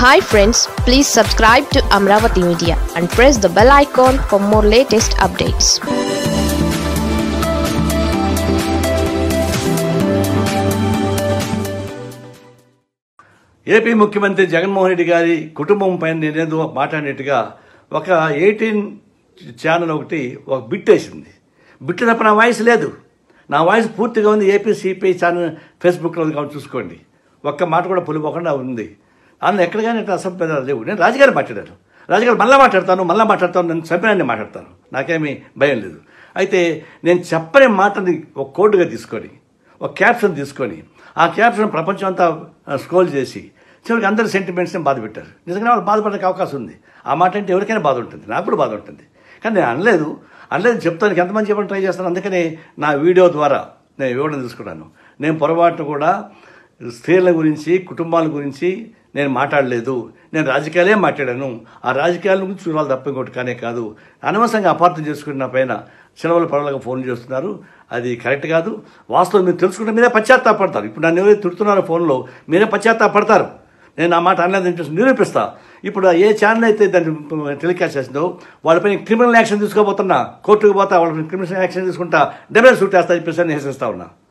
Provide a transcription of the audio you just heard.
Hi friends, please subscribe to Amaravathi Media and press the bell icon for more latest updates. AP ముఖ్యమంత్రి జగన్మోహన్ రెడ్డి గారి కుటుంబం పైన నేనేదో మాట్లాడినట్టుగా ఒక 18 ఛానల్ ఒకటి ఒక బిట్ వేసింది. బిట్ తప్ప నా వాయిస్ లేదు. నా వాయిస్ పూర్తిగా ఉంది. ఏపీ సిపిఐ ఛానల్ ఫేస్బుక్లో కాబట్టి చూసుకోండి. ఒక్క మాట కూడా పొలిపోకుండా ఉంది. అందులో ఎక్కడ కానీ అసంపేదాలు లేవు. నేను రాజకీయాలు మాట్లాడాను. రాజకీయాలు మళ్ళీ మాట్లాడతాను. నేను చంపినాన్ని మాట్లాడతాను. నాకేమీ భయం లేదు. అయితే నేను చెప్పని మాటని ఒక కోడ్గా తీసుకొని ఒక క్యాప్షన్ తీసుకొని ఆ క్యాప్షన్ ప్రపంచం అంతా స్క్రోల్ చేసి చివరికి అందరి సెంటిమెంట్స్ని బాధ పెట్టారు. నిజంగా వాళ్ళు బాధపడడానికి అవకాశం ఉంది. ఆ మాట అంటే ఎవరికైనా బాధ ఉంటుంది, నాకు కూడా బాధ ఉంటుంది. కానీ నేను అనలేదు చెప్తాను. ఎంతమంది చెప్పని ట్రై చేస్తాను. అందుకనే నా వీడియో ద్వారా నేను ఇవ్వడం తీసుకున్నాను. నేను పొరపాటు కూడా స్త్రీల గురించి కుటుంబాల గురించి నేను మాట్లాడలేదు. నేను రాజకీయాలే మాట్లాడాను. ఆ రాజకీయాల గురించి చూడాలి తప్ప ఇంకోటి కానే కాదు. అనవసరంగా అపార్థం చేసుకున్న పైన చిలవల పడవలుగా ఫోన్ చేస్తున్నారు. అది కరెక్ట్ కాదు. వాస్తవం మీరు తెలుసుకుంటే మీరే పశ్చాత్తాపడతారు. ఇప్పుడు నన్ను ఎవరైతే తిడుతున్నారో ఫోన్లో మీరే పశ్చాత్తాపడతారు. నేను ఆ మాట అనలేదు నిరూపిస్తా. ఇప్పుడు ఏ ఛానల్ అయితే దాన్ని టెలికాస్ట్ చేసిందో వాళ్ళపైన క్రిమినల్ యాక్షన్ తీసుకోబోతున్నా. కోర్టుకు పోతా, వాళ్ళపైన క్రిమినల్ యాక్షన్ తీసుకుంటా, డెబల్ సూట్ వేస్తా చెప్పేసి నేను హెచ్చరిస్తా ఉన్నా.